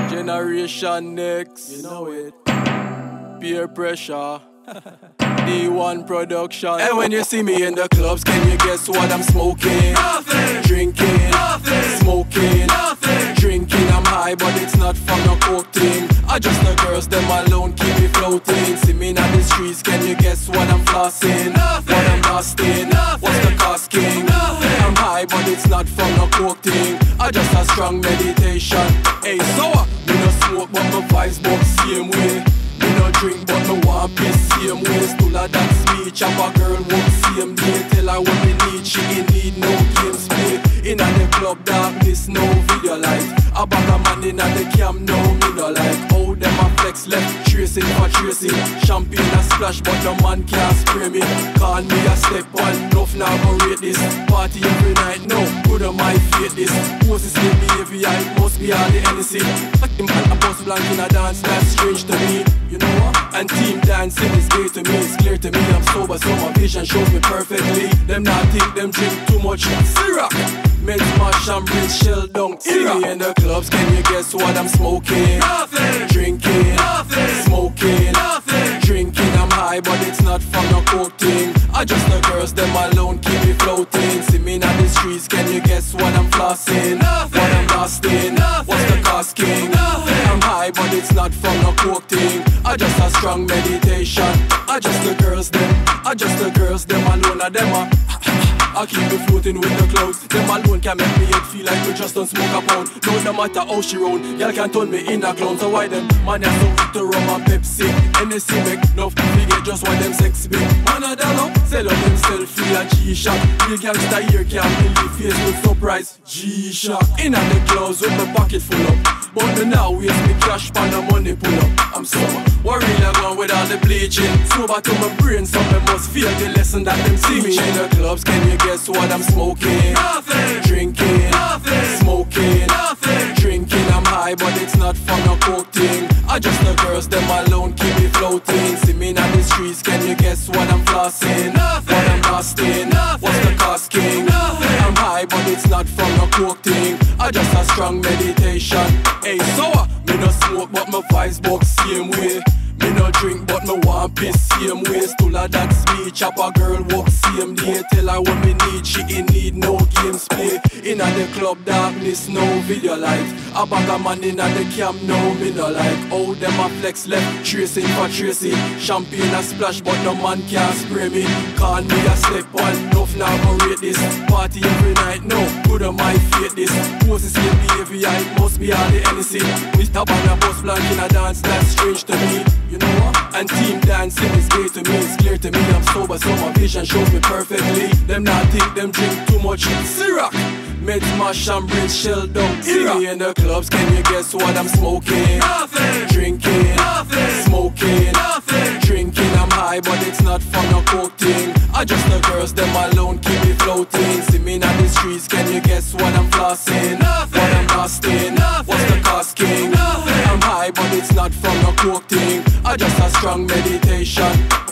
Generation Next, you know it. Pierrepressure. D1 production. And when you see me in the clubs, can you guess what I'm smoking? Nothing. Drinking. Nothing. Smoking. Nothing. Drinking, I'm high, but it's not from no coke thing. I just the girls, them alone keep me floating. See me in the streets, can you guess what I'm flossing? Nothing. What I'm busting? Nothing. What's the cost king? Nothing. I'm high, but it's not from no coke thing. I just a strong meditation. Hey, so me no smoke, but my vibes both same way. Me no drink, but me want piss same way. Still a that speech of a girl walk same day. Tell her what me need, she ain't need no games play. Inna the club darkness, no video light. A bag of man inna the cam, no me no like. How them a flex left, tracing for tracing. Champagne a splash, but no man can't spray me. Call me a step one, enough now go rate this. Party every night, no, good on my fate this. Poses with behavior, it must be all the NC. Fucking man a bust blank in a dance, that's strange to me. You know what? And team dancing is gay to me, it's clear to me. I'm sober, so my vision shows me perfectly. Them not think them drink too much syrup. Meds mash and bridge shell down. See me in the clubs, can you guess what I'm smoking? Nothing. Drinking. Nothing. Smoking. Nothing. Drinking, I'm high, but it's not from no coke thing. I just the girls, them alone keep me floating. See me in the streets, can you guess what I'm flossing? Nothing. What I'm lost in? Nothing. What's the cost king? Nothing. I'm high, but it's not from no coke thing. I just a strong meditation. I just the girls, them alone are them. I keep me floating with the clouds. Them alone can make me head feel like we just don't smoke a pound. No matter how she round, y'all can turn me in a clown. So why them man are so weak to rum and Pepsi? NSC make enough to get just why them sex big. Man a dollar, sell out themself free a G-Shock. Real gangsta here can't believe face with surprise. G-Shock. In the clouds with my pocket full up. But me now waste me cash pan the money pull up. I'm sober, worry I gone with all the bleaching. Sober to my brain, so me must feel the lesson that them see me. In the clubs, can you guess what I'm smoking? Nothing. Drinking. Nothing. Smoking. Nothing. Drinking, I'm high, but it's not from no coke thing. I just the girls, them alone keep me floating. See me in the streets, can you guess what I'm flossing? Nothing. What I'm busting? Nothing. What's the cost king? Nothing. I'm high, but it's not from no coke thing. I just a strong meditation. Hey, so me no smoke, but my vibes both same way. Me no drink, but me want piss same way. Still a that speech of a girl walk same day. Tell her what me need, she ain't need no games play. Inna the club darkness, no video light. A bag of man inna the cam, no me no like. How them a flex left, tracing for tracing. Champagne a splash, but no man can spray me. Call me a step one, enough now go rate this. Party every night, no, good on my fate this. Poses with behavior, it must be all the NC. Mr. Ban a bus blank in a dance, that's strange to me. You know what? And team dancing is gay to me, it's clear to me. I'm sober, so my vision shows me perfectly. Them not think them drink too much syrup. Meds mash and bridge shell down. See me in the clubs, can you guess what I'm smoking? Nothing. Drinking. Nothing. Smoking. Nothing. Drinking, I'm high, but it's not from no coke thing. I just the girls, them alone keep me floating. See me in the streets, can you guess what I'm flossing? Nothing. What I'm busting? Nothing. What's the cost king? Nothing. I'm high, but it's not from no coke thing. I just a strong meditation.